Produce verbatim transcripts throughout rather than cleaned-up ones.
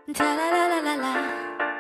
哒啦啦啦啦啦。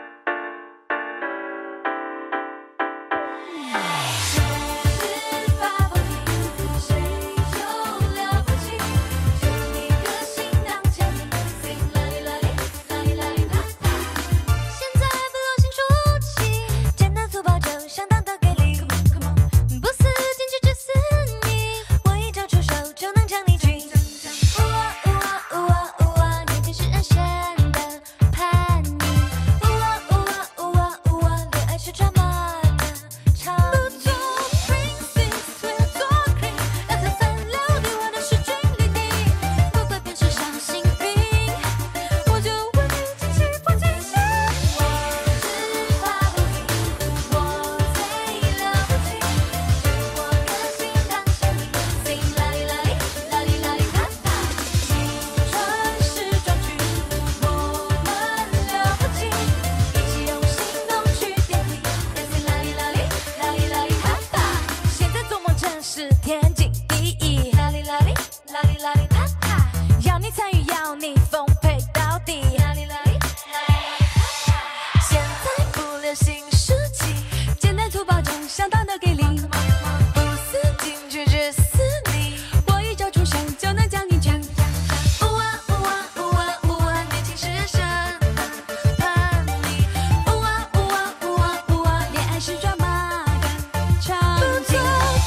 天经地义，啦哩啦哩，啦哩啦哩啪啪，要你参与，要你奉陪到底，啦哩啦哩，啦哩啦哩啪啪。现在不流行书籍，简单粗暴中相当的给力，不思进取只思你，我一招出手就能将你圈。呜啊呜啊呜啊呜啊，年轻时神的叛逆，呜啊呜啊呜啊呜啊，恋爱时抓马的场景。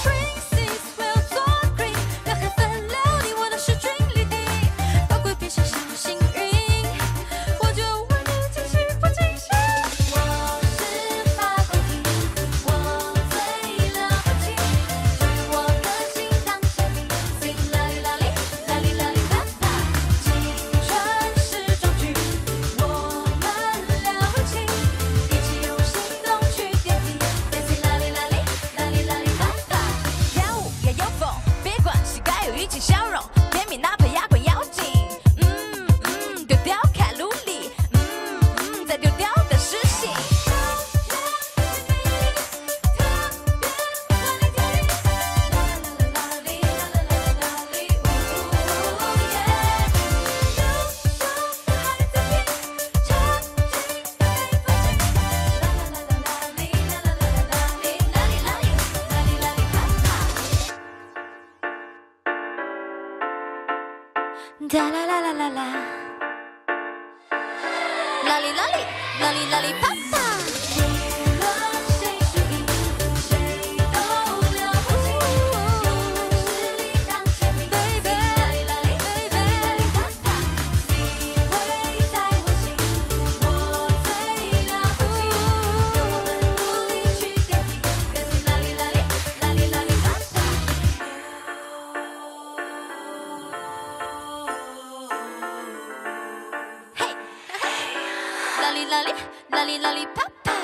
语气笑容，甜蜜哪怕牙关咬紧，嗯嗯，丢掉卡路里，嗯嗯，再丢掉的实心。哒啦啦啦啦啦，啦哩啦哩，啦哩啦哩啪啪。啦哩啦哩，啦哩啦哩啪啪。